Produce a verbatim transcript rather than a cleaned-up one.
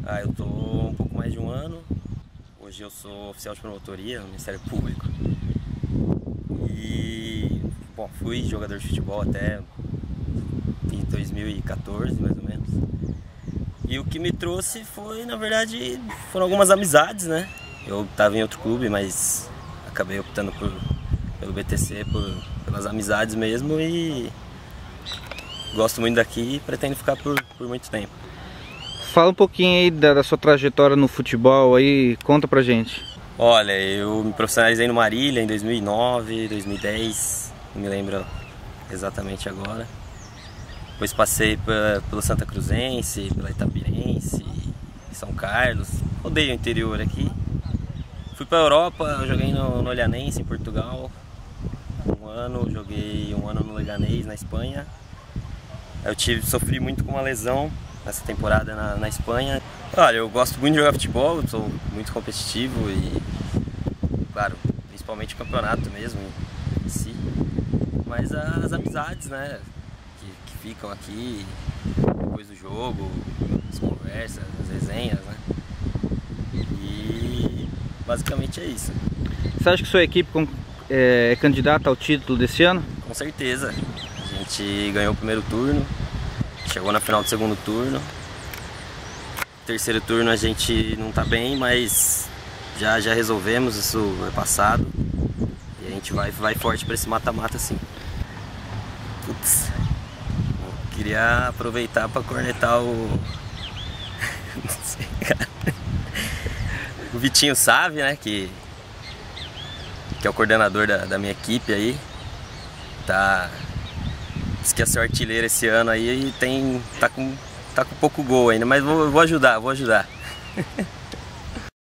Ah, eu tô um pouco mais de um ano. Hoje eu sou oficial de promotoria no Ministério Público. E, bom, fui jogador de futebol até em dois mil e quatorze, mais ou menos. E o que me trouxe foi, na verdade, foram algumas amizades, né? Eu estava em outro clube, mas acabei optando por, pelo B T C, por, pelas amizades mesmo, e gosto muito daqui e pretendo ficar por, por muito tempo. Fala um pouquinho aí da, da sua trajetória no futebol aí, conta pra gente. Olha, eu me profissionalizei no Marília em dois mil e nove, dois mil e dez, não me lembro exatamente agora. Depois passei pra, pelo Santa Cruzense, pela Itapirense, São Carlos, rodei o interior aqui. Fui pra Europa, joguei no, no Olhanense, em Portugal, um ano, joguei um ano no Leganés, na Espanha. Eu tive, sofri muito com uma lesão nessa temporada na, na Espanha. Olha, eu gosto muito de jogar futebol, sou muito competitivo e, claro, principalmente o campeonato mesmo em si. Mas as amizades, né, que, que ficam aqui depois do jogo, as conversas, as resenhas, né. E basicamente é isso. Você acha que sua equipe é, é candidata ao título desse ano? Com certeza. A gente ganhou o primeiro turno, chegou na final do segundo turno. Terceiro turno a gente não tá bem, mas já, já resolvemos, isso é passado. E a gente vai, vai forte para esse mata-mata, sim. Putz, eu queria aproveitar para cornetar o... não sei, cara. O Vitinho Save, né, que, que é o coordenador da, da minha equipe aí. Tá... Diz que ia ser artilheiro esse ano aí e tem, tá, com, tá com pouco gol ainda, mas vou, vou ajudar, vou ajudar.